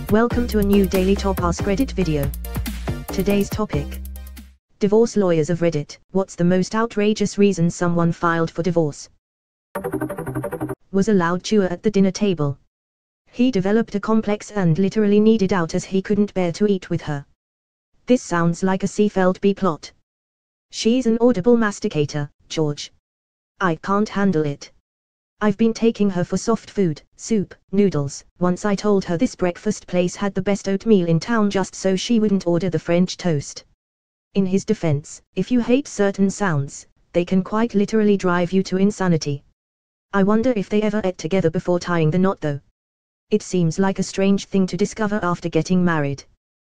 Welcome to a new Daily Top Askreddit video. Today's topic: divorce lawyers of Reddit. What's the most outrageous reason someone filed for divorce? Was a loud chewer at the dinner table. He developed a complex and literally needed out as he couldn't bear to eat with her. This sounds like a Seafeld B plot. She's an audible masticator, George. I can't handle it. I've been taking her for soft food, soup, noodles. Once I told her this breakfast place had the best oatmeal in town just so she wouldn't order the French toast. In his defense, if you hate certain sounds, they can quite literally drive you to insanity. I wonder if they ever ate together before tying the knot though. It seems like a strange thing to discover after getting married.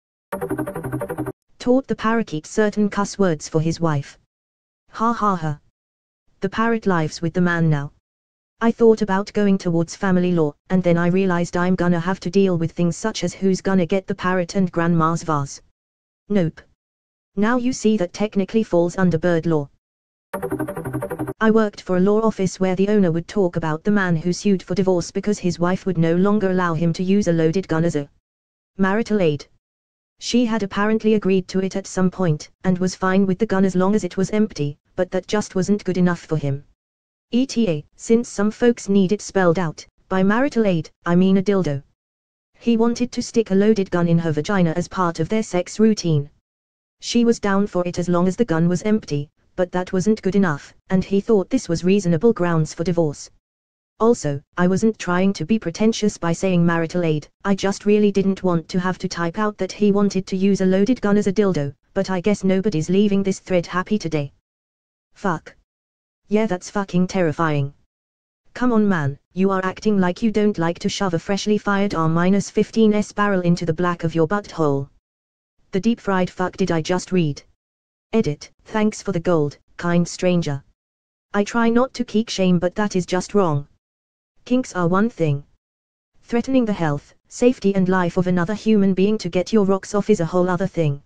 Taught the parakeet certain cuss words for his wife. Ha ha ha. The parrot lives with the man now. I thought about going towards family law, and then I realized I'm gonna have to deal with things such as who's gonna get the parrot and grandma's vase. Nope. Now you see that technically falls under bird law. I worked for a law office where the owner would talk about the man who sued for divorce because his wife would no longer allow him to use a loaded gun as a marital aid. She had apparently agreed to it at some point, and was fine with the gun as long as it was empty, but that just wasn't good enough for him. ETA, since some folks need it spelled out, by marital aid, I mean a dildo. He wanted to stick a loaded gun in her vagina as part of their sex routine. She was down for it as long as the gun was empty, but that wasn't good enough, and he thought this was reasonable grounds for divorce. Also, I wasn't trying to be pretentious by saying marital aid, I just really didn't want to have to type out that he wanted to use a loaded gun as a dildo, but I guess nobody's leaving this thread happy today. Fuck. Yeah, that's fucking terrifying. Come on man, you are acting like you don't like to shove a freshly fired R-15s barrel into the black of your butthole. The deep fried fuck did I just read? Edit, thanks for the gold, kind stranger. I try not to kink shame but that is just wrong. Kinks are one thing. Threatening the health, safety and life of another human being to get your rocks off is a whole other thing.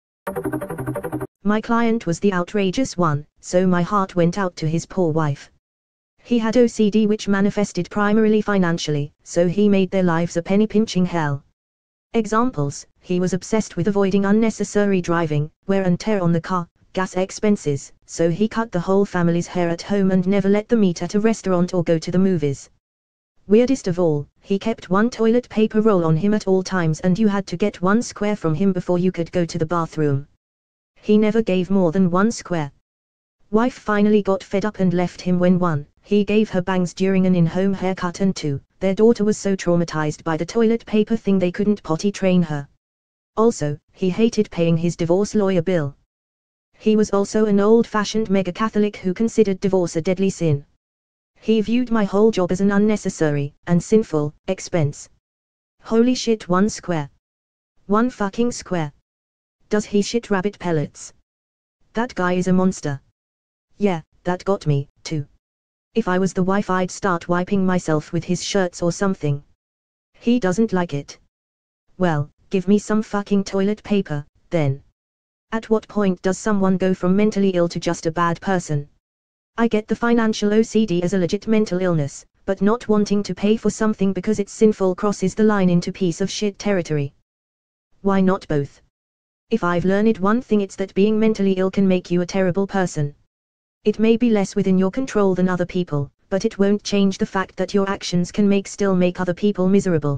My client was the outrageous one, so my heart went out to his poor wife. He had OCD which manifested primarily financially, so he made their lives a penny-pinching hell. Examples: he was obsessed with avoiding unnecessary driving, wear and tear on the car, gas expenses, so he cut the whole family's hair at home and never let them eat at a restaurant or go to the movies. Weirdest of all, he kept one toilet paper roll on him at all times and you had to get one square from him before you could go to the bathroom. He never gave more than one square. Wife finally got fed up and left him when he gave her bangs during an in-home haircut and 2, their daughter was so traumatized by the toilet paper thing they couldn't potty train her. Also, he hated paying his divorce lawyer bill. He was also an old-fashioned mega-Catholic who considered divorce a deadly sin. He viewed my whole job as an unnecessary, and sinful, expense. Holy shit, one square. One fucking square. Does he shit rabbit pellets? That guy is a monster. Yeah, that got me, too. If I was the wife I'd start wiping myself with his shirts or something. He doesn't like it. Well, give me some fucking toilet paper, then. At what point does someone go from mentally ill to just a bad person? I get the financial OCD as a legit mental illness, but not wanting to pay for something because it's sinful crosses the line into piece of shit territory. Why not both? If I've learned one thing it's that being mentally ill can make you a terrible person. It may be less within your control than other people, but it won't change the fact that your actions can still make other people miserable.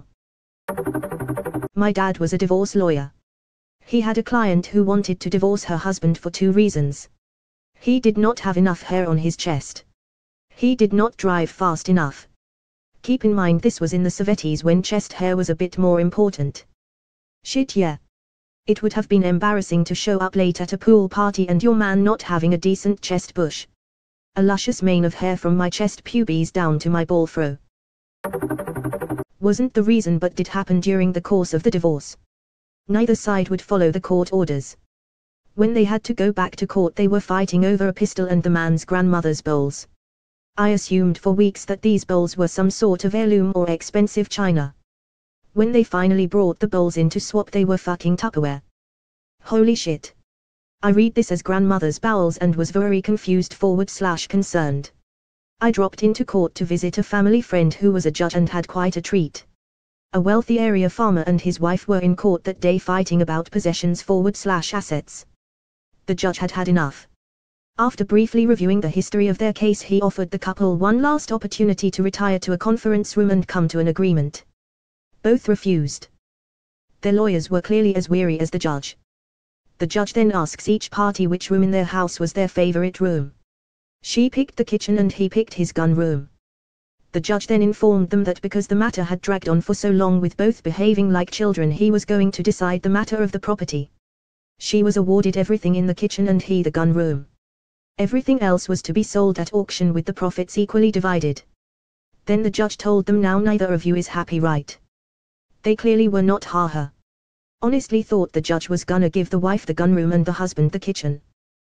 My dad was a divorce lawyer. He had a client who wanted to divorce her husband for 2 reasons. He did not have enough hair on his chest. He did not drive fast enough. Keep in mind this was in the 70s when chest hair was a bit more important. Shit yeah. It would have been embarrassing to show up late at a pool party and your man not having a decent chest bush. A luscious mane of hair from my chest pubes down to my ball fro. Wasn't the reason but did happen during the course of the divorce. Neither side would follow the court orders. When they had to go back to court they were fighting over a pistol and the man's grandmother's bowls. I assumed for weeks that these bowls were some sort of heirloom or expensive china. When they finally brought the bowls in to swap they were fucking Tupperware. Holy shit. I read this as grandmother's bowels and was very confused / concerned. I dropped into court to visit a family friend who was a judge and had quite a treat. A wealthy area farmer and his wife were in court that day fighting about possessions/assets. The judge had had enough. After briefly reviewing the history of their case, he offered the couple one last opportunity to retire to a conference room and come to an agreement. Both refused. Their lawyers were clearly as weary as the judge. The judge then asks each party which room in their house was their favorite room. She picked the kitchen and he picked his gun room. The judge then informed them that because the matter had dragged on for so long with both behaving like children, he was going to decide the matter of the property. She was awarded everything in the kitchen and he the gun room. Everything else was to be sold at auction with the profits equally divided. Then the judge told them, now neither of you is happy, right? They clearly were not. Ha. Honestly thought the judge was gonna give the wife the gun room and the husband the kitchen.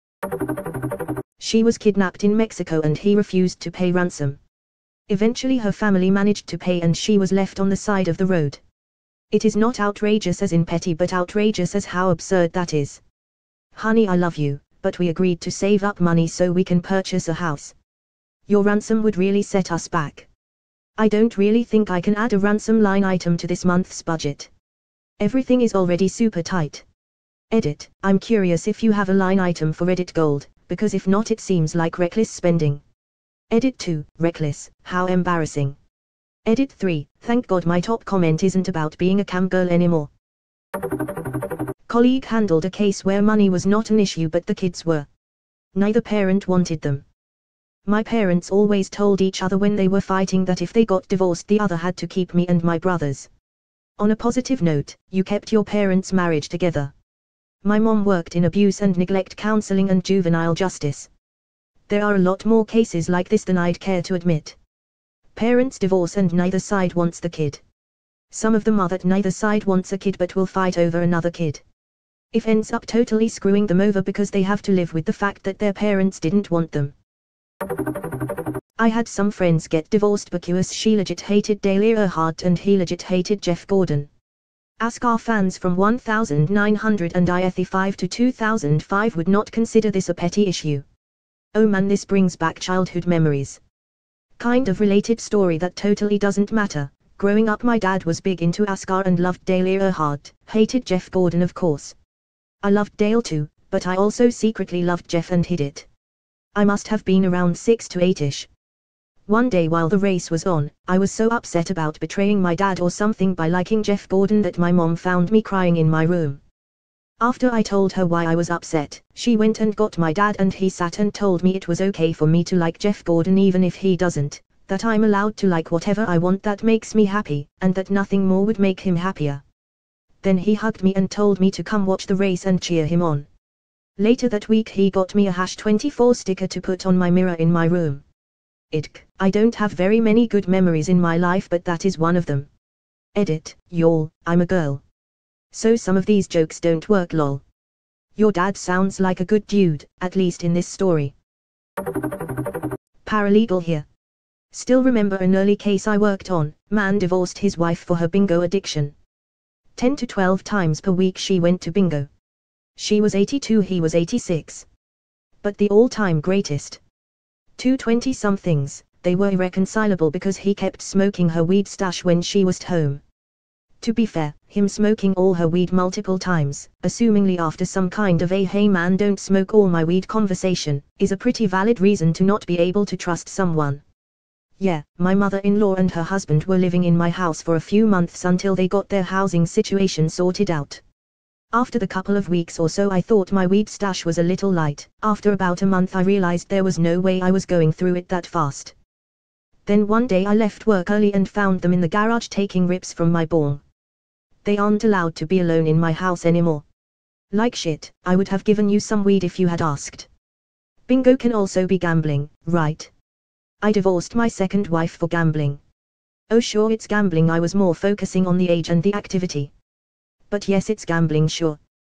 She was kidnapped in Mexico and he refused to pay ransom. Eventually her family managed to pay and she was left on the side of the road. It is not outrageous as in petty, but outrageous as how absurd that is. Honey, I love you, but we agreed to save up money so we can purchase a house. Your ransom would really set us back. I don't really think I can add a ransom line item to this month's budget. Everything is already super tight. Edit, I'm curious if you have a line item for Edit Gold, because if not it seems like reckless spending. Edit 2, reckless, how embarrassing. Edit 3, thank God my top comment isn't about being a cam girl anymore. Colleague handled a case where money was not an issue but the kids were. Neither parent wanted them. My parents always told each other when they were fighting that if they got divorced the other had to keep me and my brothers. On a positive note, you kept your parents' marriage together. My mom worked in abuse and neglect counseling and juvenile justice. There are a lot more cases like this than I'd care to admit. Parents divorce and neither side wants the kid. Some of them are that neither side wants a kid but will fight over another kid. If ends up totally screwing them over because they have to live with the fact that their parents didn't want them. I had some friends get divorced because she legit hated Dale Earnhardt and he legit hated Jeff Gordon. Ask our fans from 1905 to 2005 would not consider this a petty issue. Oh man, this brings back childhood memories. Kind of related story that totally doesn't matter. Growing up my dad was big into NASCAR and loved Dale Earnhardt, hated Jeff Gordon of course. I loved Dale too, but I also secretly loved Jeff and hid it. I must have been around 6 to 8ish. One day while the race was on, I was so upset about betraying my dad or something by liking Jeff Gordon that my mom found me crying in my room. After I told her why I was upset, she went and got my dad and he sat and told me it was okay for me to like Jeff Gordon even if he doesn't, that I'm allowed to like whatever I want that makes me happy, and that nothing more would make him happier. Then he hugged me and told me to come watch the race and cheer him on. Later that week he got me a #24 sticker to put on my mirror in my room. I don't have very many good memories in my life but that is one of them. Edit, y'all, I'm a girl. So some of these jokes don't work lol. Your dad sounds like a good dude, at least in this story. Paralegal here. Still remember an early case I worked on, man divorced his wife for her bingo addiction. 10 to 12 times per week she went to bingo. She was 82, he was 86. But the all-time greatest. 220-somethings, they were irreconcilable because he kept smoking her weed stash when she was home. To be fair, him smoking all her weed multiple times, assumingly after some kind of a "hey man don't smoke all my weed" conversation, is a pretty valid reason to not be able to trust someone. Yeah, my mother-in-law and her husband were living in my house for a few months until they got their housing situation sorted out. After the couple of weeks or so I thought my weed stash was a little light. After about a month I realized there was no way I was going through it that fast. Then one day I left work early and found them in the garage taking rips from my bong. They aren't allowed to be alone in my house anymore. Like shit, I would have given you some weed if you had asked. Bingo can also be gambling, right? I divorced my second wife for gambling. Oh sure, it's gambling, I was more focusing on the age and the activity. But yes, it's gambling, sure.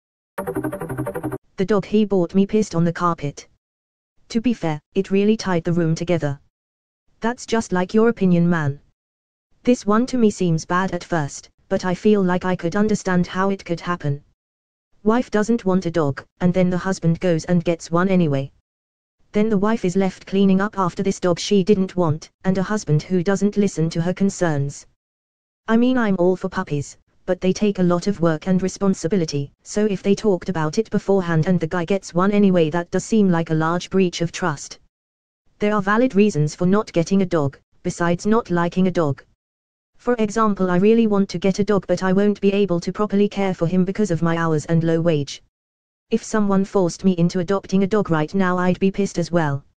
The dog he bought me pissed on the carpet. To be fair, it really tied the room together. That's just like your opinion, man. This one to me seems bad at first, but I feel like I could understand how it could happen. Wife doesn't want a dog, and then the husband goes and gets one anyway. Then the wife is left cleaning up after this dog she didn't want, and a husband who doesn't listen to her concerns. I mean, I'm all for puppies, but they take a lot of work and responsibility, so if they talked about it beforehand and the guy gets one anyway, that does seem like a large breach of trust. There are valid reasons for not getting a dog, besides not liking a dog. For example, I really want to get a dog, but I won't be able to properly care for him because of my hours and low wage. If someone forced me into adopting a dog right now, I'd be pissed as well.